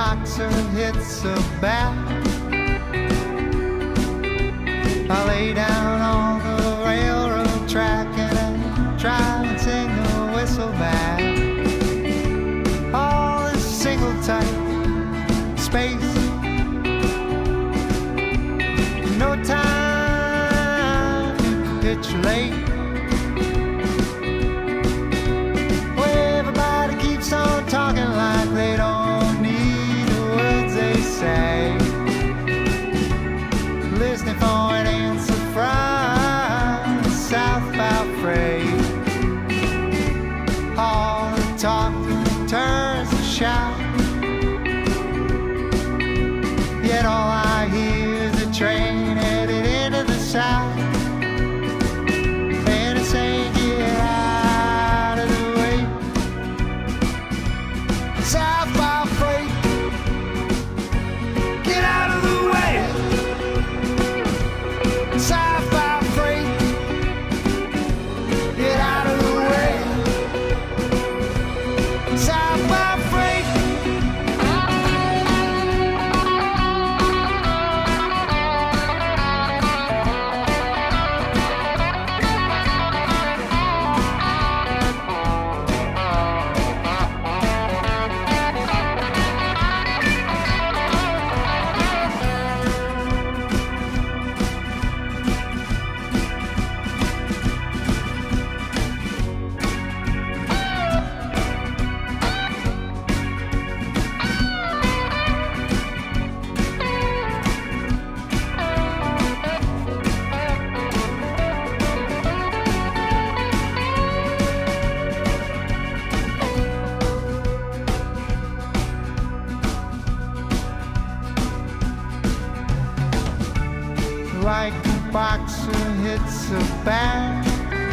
boxer hits a bat. I lay down on the railroad track and I try and sing the whistle back. All this single type space, no time to capitulate. Well, everybody keeps on talking like they don't need the words they say, listening for an answer from the southbound freight. All the talk turns to shout, yet all I hear is a train headed into the south, and it's saying get out of the way. Southbound freight, get out of the way. Southbound freight, get out of the way. Southbound freight. Like a boxer hits a bat,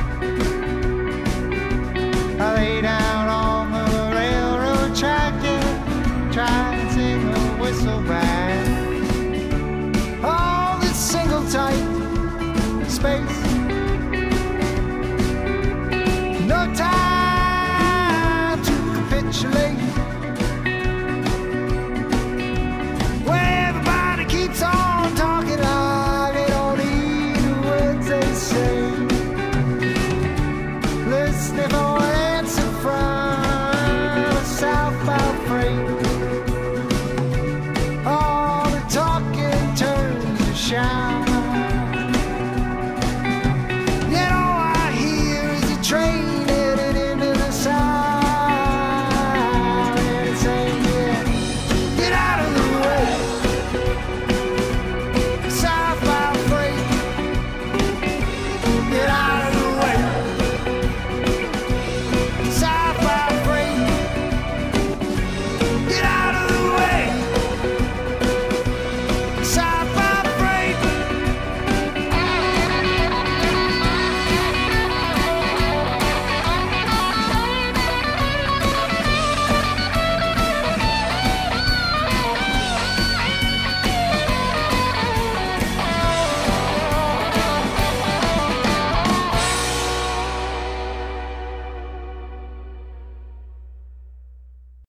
I lay down on the railroad track and try and sing a whistle back. All this single type space,